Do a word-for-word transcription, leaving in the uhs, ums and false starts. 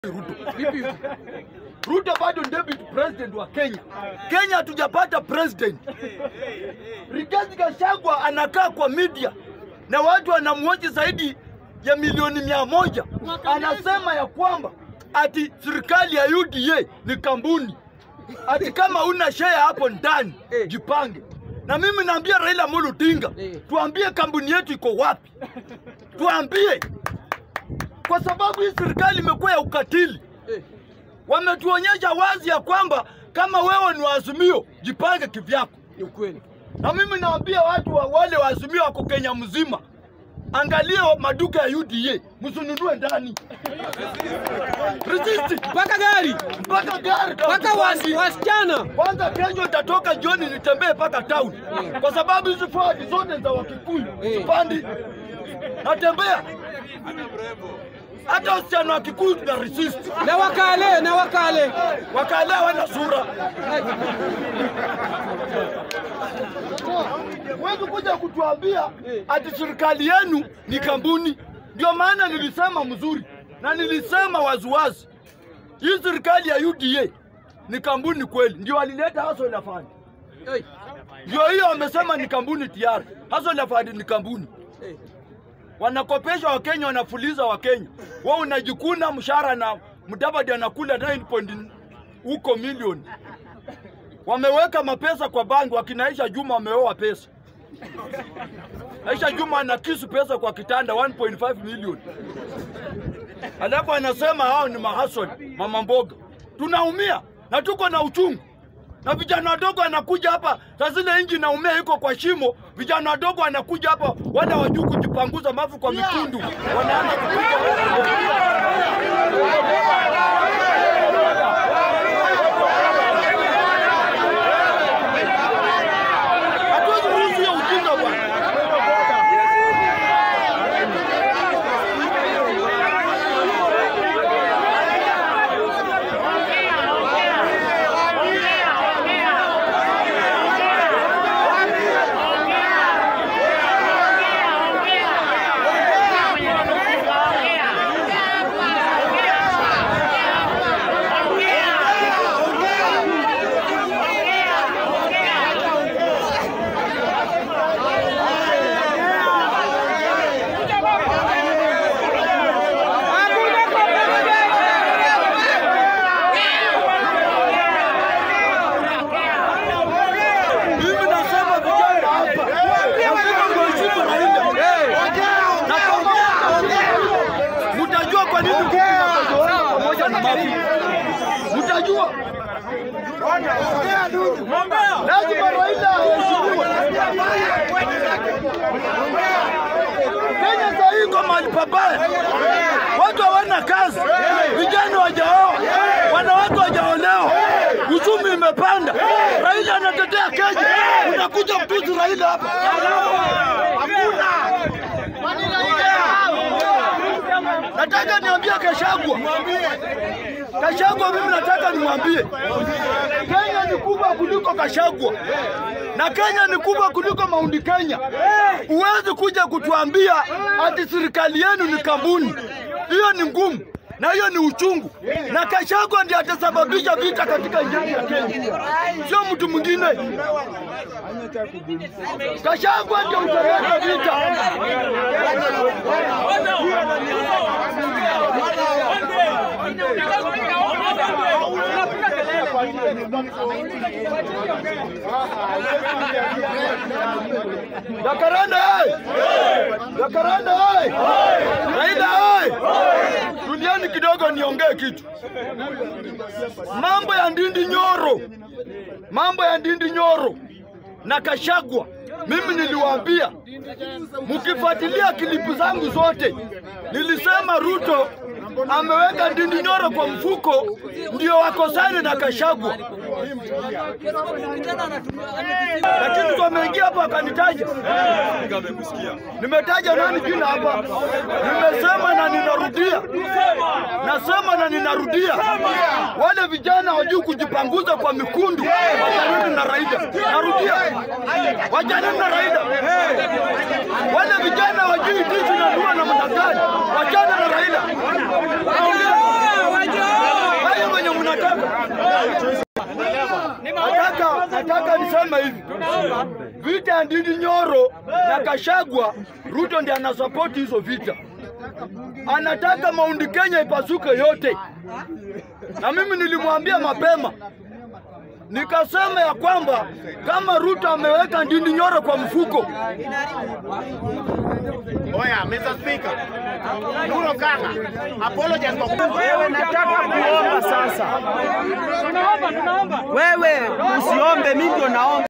Ruto. Ruto bado deputy president wa Kenya. Kenya hatujapata president. Rigathi Gachagua anakaa kwa media na watu wanamwoji zaidi ya milioni mia moja. Anasema ya kwamba ati serikali ya U D A ni kampuni. Ati kama una share hapo ndani, jipange. Na mimi naambia Raila Amolo Odinga, tuambie kampuni yetu iko wapi? Tuambie. Kwa sababu hii serikali imekuwa ya ukatili. Wametuonyesha wazi ya kwamba kama wewe ni wa Azimio, jipange kivyako. Ni ukweli. Na mimi naambia watu wa wale wa Azimio wako Kenya mzima, angalia maduka ya U D A, msununue ndani. Resist Mpaka gari, mpaka gari, mpaka wasichana. Kwanza kesho nitatoka jioni nitembee mpaka town. Kwa sababu hizo fadi zote za Wakikuyu, sipandi. Natembea. Hata wasichana wa Kikuyu tuna resist. Na wakale, na wakale. Wakale wana sura. Wewe kuja kutuambia ati serikali yenu ni kampuni. Ndio maana nilisema mzuri na nilisema waziwazi. Hii serikali ya U D A ni kampuni kweli. Ndio walileta haso la fund. Ndio hiyo wamesema ni kampuni tayari. Haso la fund ni kampuni. Wanakopesha wa Kenya, wanafuliza wa Kenya. Wao unajikuna mshahara na Mudavadi anakula nine point huko milioni. Wameweka mapesa kwa banki, wakinaisha Juma wameoa pesa. Aisha Juma ana kisu pesa kwa kitanda one point five million. Alafu anasema hao ni mahasoli, mama mboga. Tunaumia na tuko na uchungu. Na vijana wadogo wanakuja hapa, sasa zile inji naumia iko kwa shimo, vijana wadogo wanakuja hapa, wala wajui kujipanguza mafu kwa mikundu. Wanaanza kupiga. Hatuwezi ruhusu hiyo ujinga bwana. Mtajua. Lazima Raila aheshimiwe. Kenya sasa iko mahali pabaya. Watu hawana kazi. Vijana hawajaoa. Wanawake hawajaolewa. Uchumi imepanda. Raila anatetea Kenya. Unakuja kutusi Raila hapa. Hakuna. Nataka niambie Gachagua. Gachagua mimi nataka nimwambie. Kenya ni kubwa kuliko Gachagua. Na Kenya ni kubwa kuliko Mount Kenya. Uwezi kuja kutuambia ati serikali yenu ni kampuni. Hiyo ni ngumu. Na hiyo ni uchungu. Na Gachagua ndiye atasababisha vita katika nchi ya Kenya. Sio mtu mwingine. Gachagua ndiye utaleta vita. Dakaranda hai! Dakaranda hai! Raila hai! Duniani kidogo niongee kitu. Mambo ya Ndindi Nyoro. Mambo ya Ndindi Nyoro na Gachagua. Mimi niliwaambia mkifuatilia klipu zangu zote nilisema Ruto ameweka Ndindi Nyoro kwa mfuko ndio wakosane na Gachagua. Lakini tumeingia hapa akanitaja. Nimetaja nani jina hapa? Nimesema na ninarudia. Nasema na ninarudia. Wale vijana hawajui kujipanguza kwa mikundu. Wajana na Raila. Narudia. Wajana na Raila. Wale vijana hawajui jinsi na dua na mtakani. Wajana na Raila. Naongea. nataka nisema hivi. Vita ya Ndindi Nyoro na Kashagwa, Ruto ndiye anasupport hizo vita. Anataka Mount Kenya ipasuke yote. Na mimi nilimwambia mapema. Nikasema ya kwamba kama Ruto ameweka Ndindi Nyoro kwa mfuko. Oya, Mister Speaker. Nuru Okanga, apologize kwa wewe nataka kuomba sasa. Tunaomba, tunaomba. Wewe usiombe, mimi ndio naomba.